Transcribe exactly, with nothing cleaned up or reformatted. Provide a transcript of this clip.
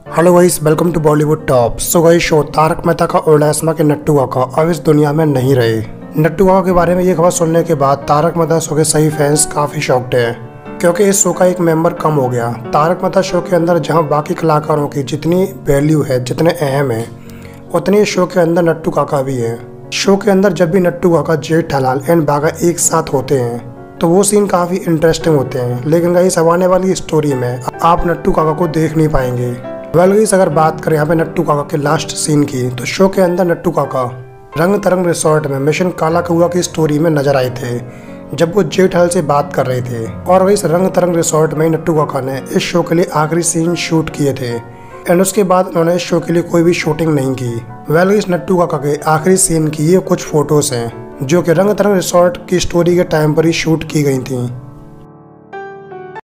Hello guys, welcome to Bollywood top. So guys, show Taarak Mehta Ka Ooltah चश्मा के नट्टू काका अब इस दुनिया में नहीं रहे। नट्टू काका के बारे में ये खबर सुनने के बाद तारक मेहता शो के सही फैंस काफी शॉक्ड हैं, क्योंकि इस शो का एक मेंबर कम हो गया। तारक मेहता शो के अंदर जहां बाकी कलाकारों की जितनी वैल्यू है, जितने अहम है, उतनी शो के अंदर नट्टू काका भी है। शो के अंदर जब भी नट्टू काका, जेठालाल एंड बाघा एक साथ होते हैं तो वो सीन काफी इंटरेस्टिंग होते हैं। लेकिन गाइस, अब आने वाली स्टोरी में आप नट्टू काका को देख नहीं पाएंगे। वेल गाइस, अगर बात करें यहाँ पे नट्टू काका के लास्ट सीन की, तो शो के अंदर नट्टू काका रंग तरंग रिसोर्ट में मिशन काला कौआ की स्टोरी में नजर आए थे, जब वो जेठालाल से बात कर रहे थे। और इस रंग तरंग रिसोर्ट में नट्टू काका ने इस शो के लिए आखिरी सीन शूट किए थे एंड उसके बाद उन्होंने इस शो के लिए कोई भी शूटिंग नहीं की। वेल गाइस, नट्टू काका के आखिरी सीन की ये कुछ फोटोज हैं जो कि रंग तरंग रिसोर्ट की स्टोरी के टाइम पर ही शूट की गई थी।